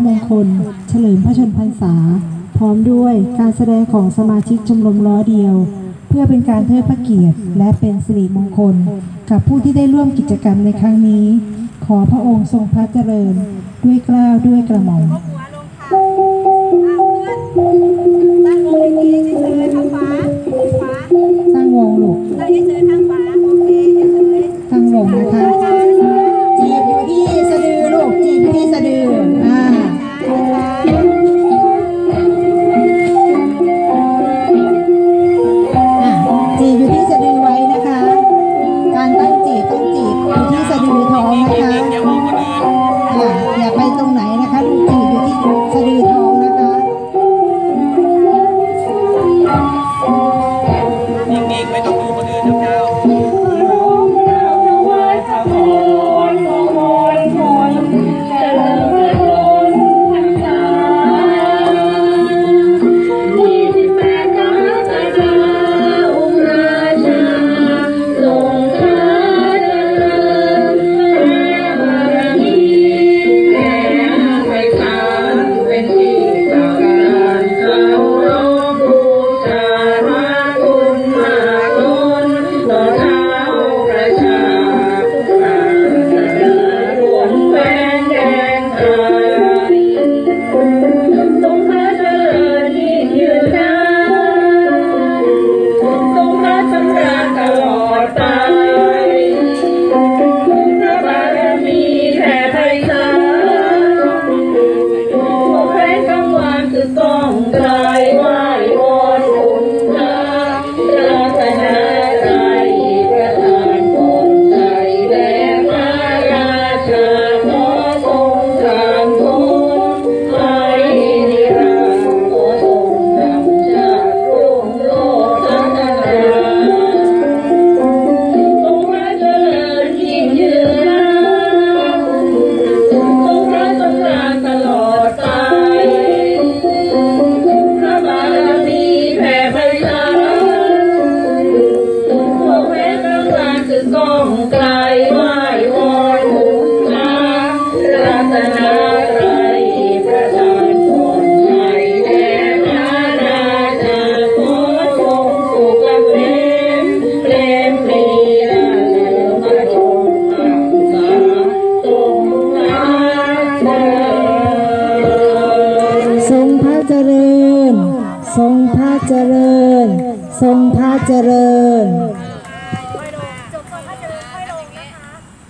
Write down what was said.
มงคลเฉลิมพระชนพรรษาพร้อมด้วยการแสดงของสมาชิกชมรมล้อเดียวเพื่อเป็นการเทิดพระเกียรติและเป็นสิริมงคลกับผู้ที่ได้ร่วมกิจกรรมในครั้งนี้ขอพระองค์ทรงพระเจริญด้วยเกล้าด้วยกระหม่อมตั้งวงลูกตั้งวงนะคะจีบอยู่ที่สะดือลูกจีบอยู่ที่สะดือจีบอยู่ที่สะดือไว้นะคะการตั้งจีบต้องจีบอยู่ที่สะดือท้องนะคะอย่าไปตรงไหนนะคะลูกจีบอยู่ที่สะดือท้องนะคะนิ่งๆไม่ต้องดูคนอื่นนะเจ้าทรงพระเจริญทรงพระเจริญ